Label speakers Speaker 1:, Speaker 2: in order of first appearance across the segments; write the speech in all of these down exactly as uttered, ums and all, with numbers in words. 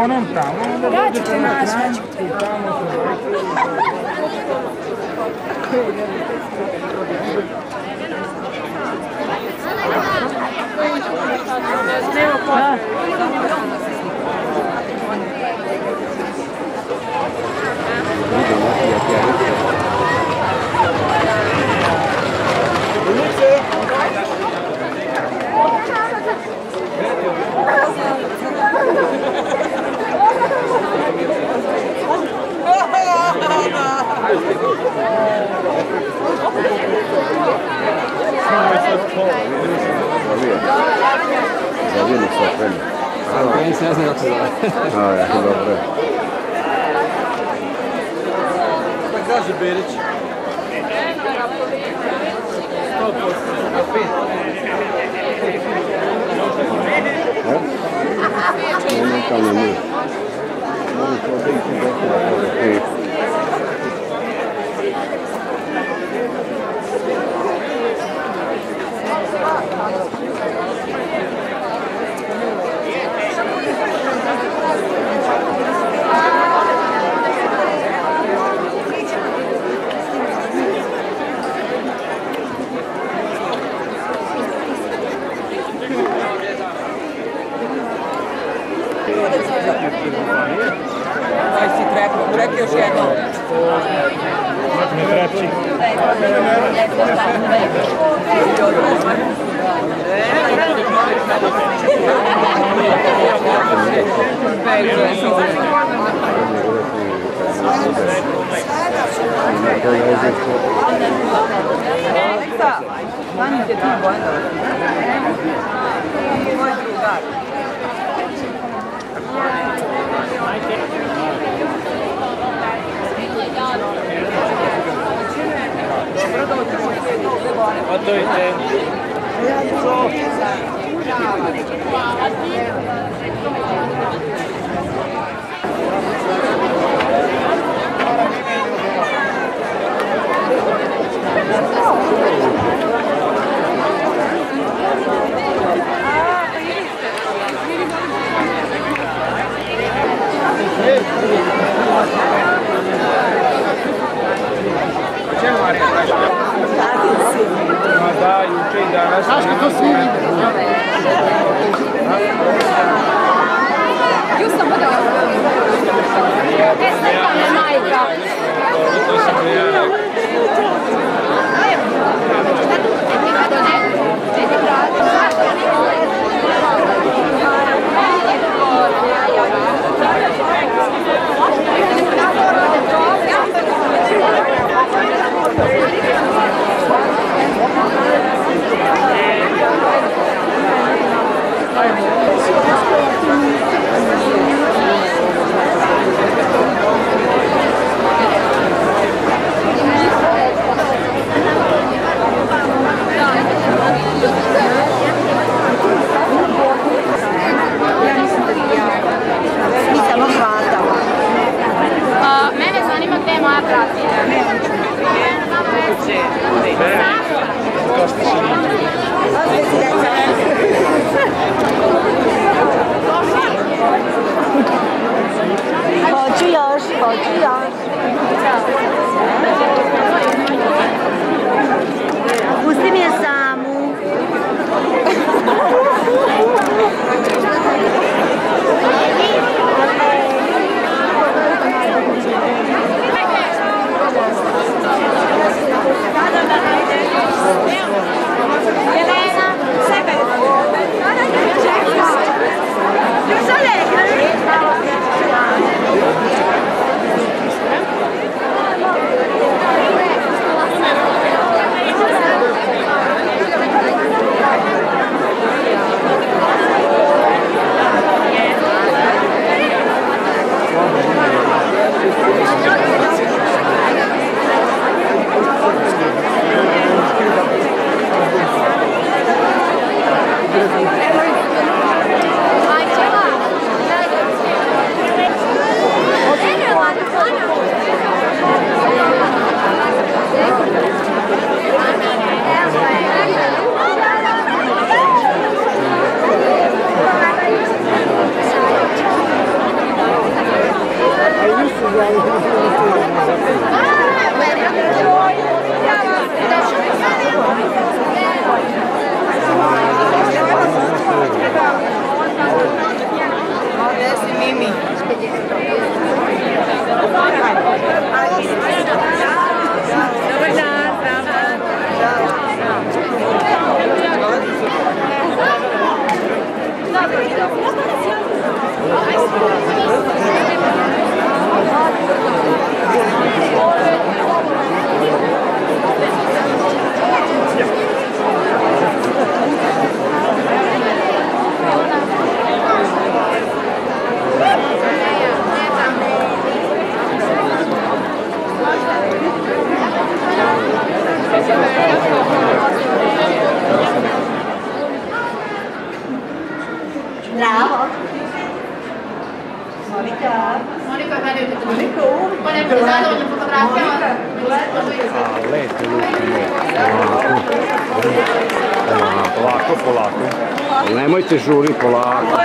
Speaker 1: onom tamo, onda dođete na kraj i tamo se
Speaker 2: Zavijeno sa krenu.
Speaker 3: Ja se ne znam kako se zove.
Speaker 2: A, je, dobro.
Speaker 3: Pa kaže Berić. sto posto. Na pet.
Speaker 2: Momentalno nije. Mogu se obići dosta.
Speaker 4: Aj si trepio, trepio još jednom.
Speaker 1: Ne trepči.
Speaker 4: Aleksa, manji te ti bojno. Moj drugar.
Speaker 1: Готуйте. Da, juče i danas. Znaš kako to svi vidi?
Speaker 5: Ju sam bude Estefane majka.
Speaker 1: To sam ja rekao.
Speaker 5: Mene zanima gde je moja pratina.
Speaker 6: Hoću još, hoću još. Pusti mi je samu.
Speaker 5: Elena, sebe.
Speaker 6: Još allegro.
Speaker 4: Gde si Mimi? Dobar dan, zdravo.
Speaker 6: Bravo. Monica.
Speaker 5: Monika, gledajte tu. Pa ne bude zadovoljna fotografija.
Speaker 2: A, lete lupimo. Polako. Polako, polako. Nemojte žuri, polako.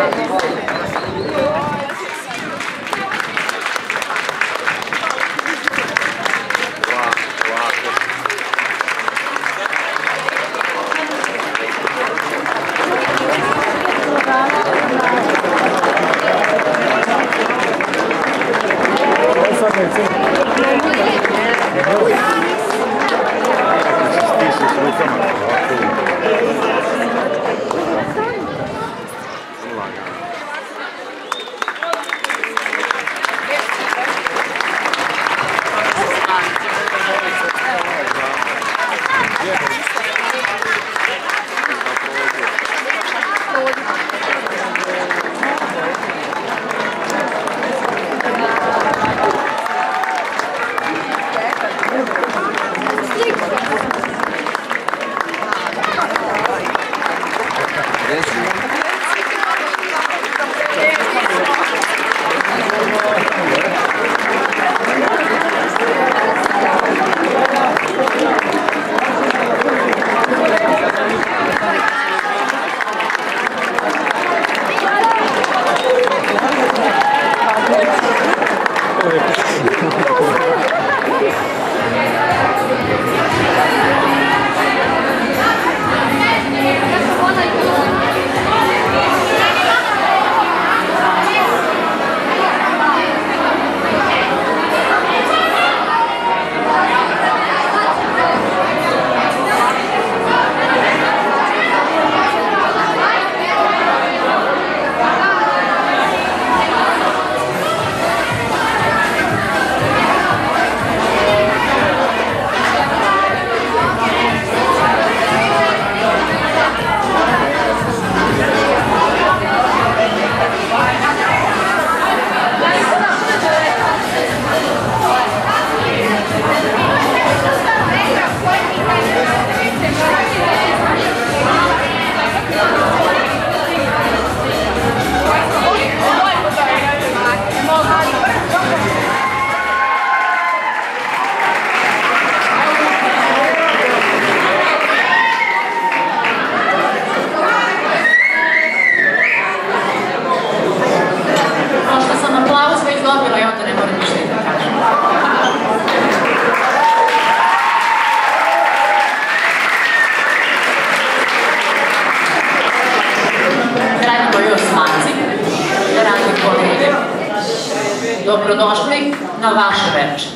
Speaker 7: Dobrodošli na vaše večer.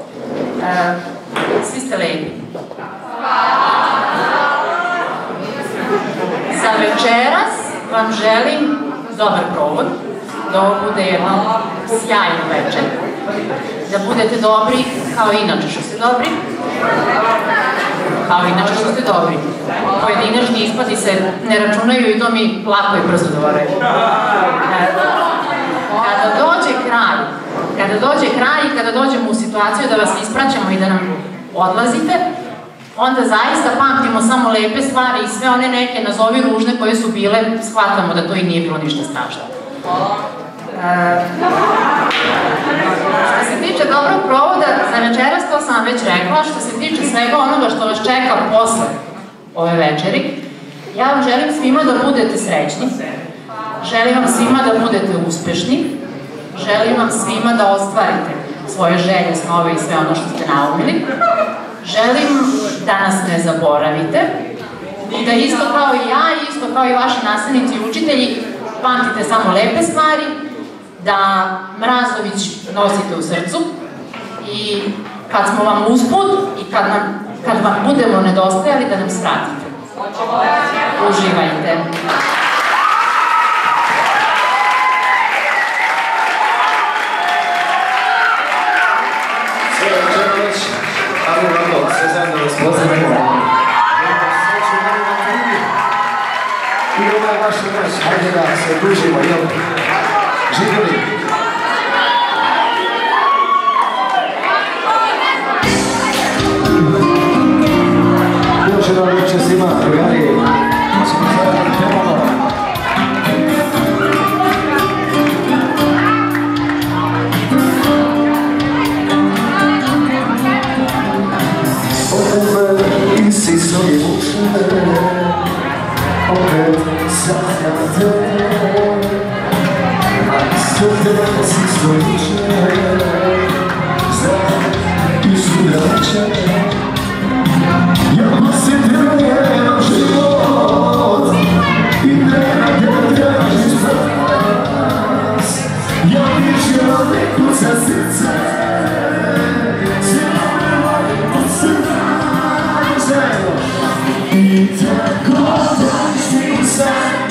Speaker 7: E, svi ste lepi. Za večeras vam želim dobar provod, da ovo bude jedno sjajno večer, da budete dobri kao inače što ste dobri, kao inače što ste dobri. Pojedinačni ispadi se ne računaju i to mi lako i brzo dovore. Kada dođe kraj, kada dođe kraj i kada dođemo u situaciju da vas ispraćamo i da nam odlazite, onda zaista pamtimo samo lepe stvari i sve one neke nazovi ružne koje su bile, shvatamo da to i nije bilo ništa strašno. E, što se tiče dobrog provoda, za večeras to sam vam već rekla, što se tiče svega onoga što vas čeka posle ove večeri, ja vam želim svima da budete srećni, želim vam svima da budete uspešni želim vam svima da ostvarite svoje želje, snove i sve ono što ste naumili. Želim da nas ne zaboravite i da isto kao i ja, isto kao i vaši nastavnici i učitelji, pamtite samo lepe stvari, da Mrazović nosite u srcu i kad smo vam usput i kad, nam, kad vam budemo nedostajali, da nam svratite. Uživajte!
Speaker 8: Sve večeras, ali vrlo, sve zajedno vas pozdravimo. I ovaj vaš noć, hajde da se družimo, jel? Živjeli! Još jedan večer svima, drugari, smo zajedno temalo. Ove isi svoje uče, opet sanjam te, a sutra si svoj uče, znam i sudrače. Ja se trenujem život i nema te tražim za nas. Ja viđem neku za srce, i tako dođi san.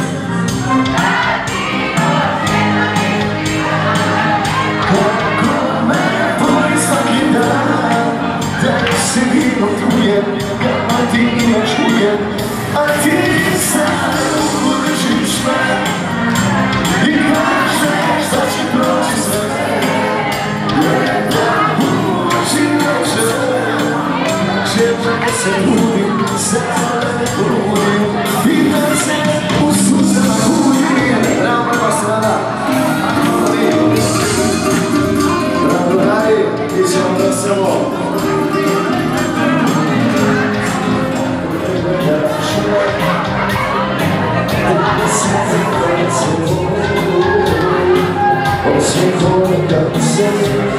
Speaker 8: Kako me boli svaki dan, da se divno trujem, kad ti ne čujem, a ti sad udržiš me i kažeš da će proći sve. Gleda u oči noće, želim se budim, sada ne budim, i da se u suzama budim. Bravo, prva strana. Bravo, radi, idemo da se ovo. Osim tvoje kako se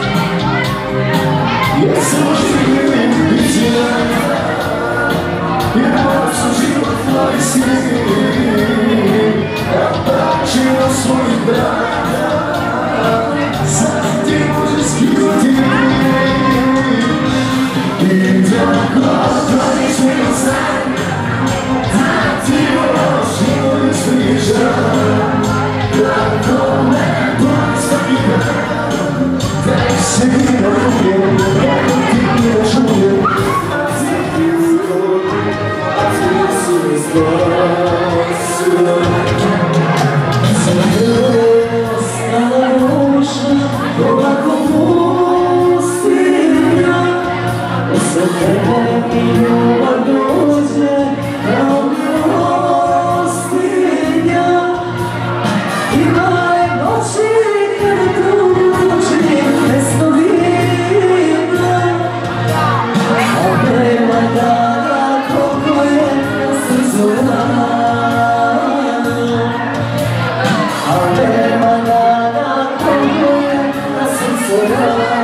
Speaker 8: jer sam živim i cijel, jer moj su život tvoj sin, a praćilo svojih brana, sad ti može skinuti. I tako tvoj život san, a ti još život spriča, tako me boli svaki dan, da se mi narujem, kako ti ne čujem, a ti izgodi, a ti su izglasila. Za tebe ostala duša, ovako pustinja, za tebe mi ljubav dođe, kao milostinja. Ima je noći kada druži, pesno vidna, a nema dana koliko je na srcu rana, a nema dana koliko je na srcu rana.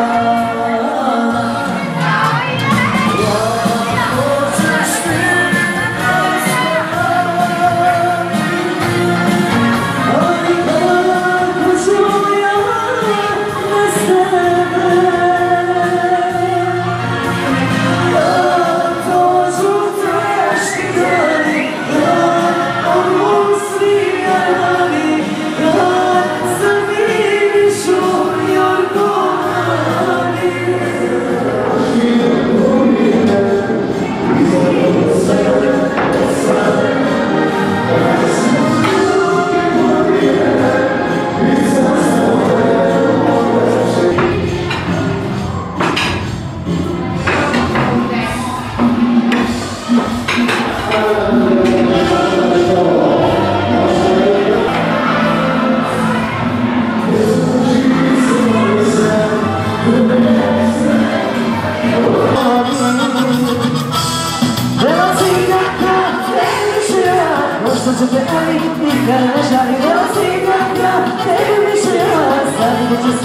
Speaker 8: Što će te oni nikada ne žali, evo si kakva, tebi više ja, sad će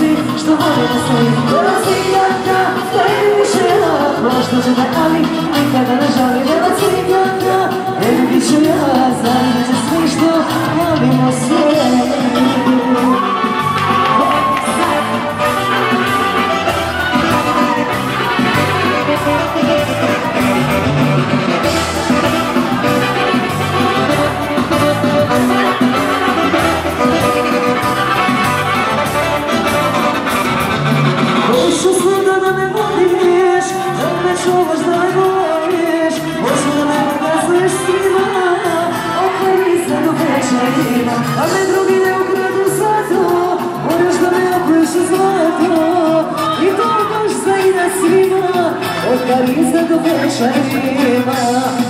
Speaker 8: što volimo svi. Nema ciganka, ne bi više ja. Možda će da ali, nikada ne žali. Nema ciganka, ne bi više ja. Znam da će svi što volimo svi. Hoću svuda da me voliš, da me čuvaš, da me voliš. Hoću da me pokazuješ svima, okvari se do večerima. A me drugi ne ukradu zato, moraš da me okuješ u zlato. I to baš zaida svima, okvari se do večerima.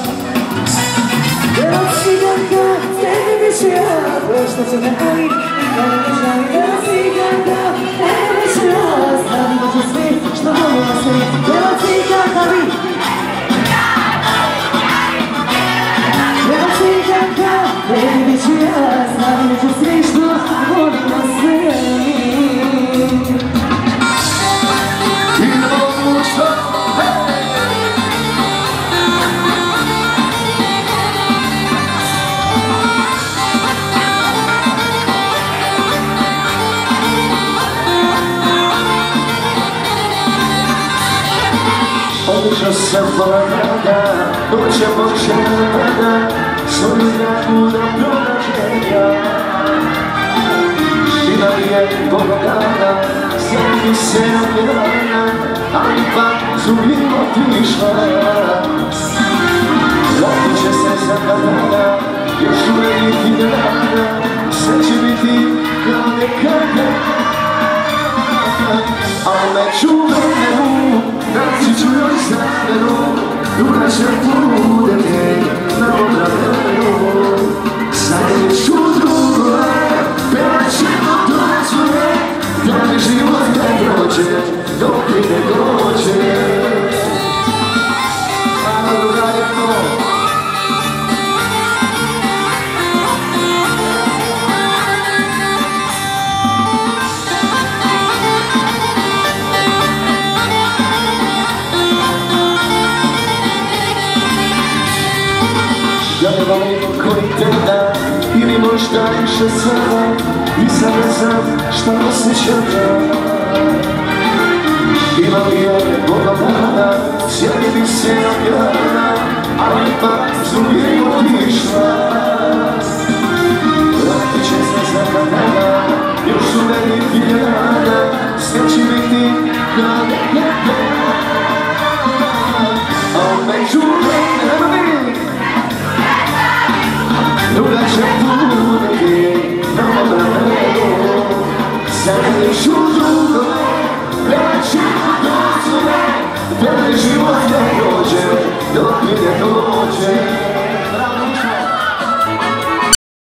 Speaker 8: Bela ciganka, tebi više ja, pošto će me ali, nikada ne žali. Bela ciganka, tebi više ja, znam da će svi što volimo svi. Bela ciganka, vi! Bela ciganka, tebi više ja, znam da će svi što volimo svi. Idemo mušta, hej! Odlično sam polagada, noće moće napada, svoju zraku da pronađenja. Ština je Bogdana, sjeti se napjana, ali pak zubim otišla. Lako će se zakadana, još uvijek i dana, sve će biti kao nekada. A među vremenu, naći ću još zamenu, duga će budete na odravenu. Zajedničku drugove, pevat ćemo dozvore, da mi život ne dođe, dok mi ne dođe. Ajmo drugare to. Ja ne volim koji te da, ili možda više sada, i sad ne znam šta osjećam ja. Imam je Bogdana, sjedi mi se napjana, ali ipak zubim otišla. Vratit će se zakadana, još u meni pijana, sve će biti kao nekada. A među vremenu, duga će budeti na odravenu. Zajedničku drugove, pevat ćemo dozvore, da mi život ne dođe, dok mi ne dođe.